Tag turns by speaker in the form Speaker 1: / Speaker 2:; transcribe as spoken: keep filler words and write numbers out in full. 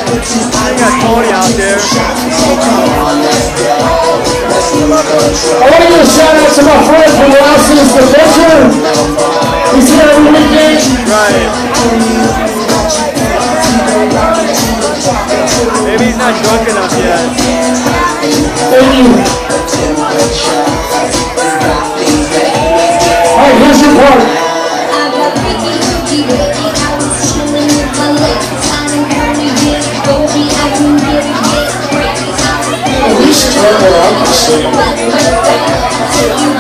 Speaker 1: I got Tony out there.
Speaker 2: I want to give a shout out to my friend from Louses, the Butcher. He's here every weekend.
Speaker 1: Right. Maybe he's not drunk enough yet.
Speaker 2: Thank you. Alright, here's your part. At least turn her up.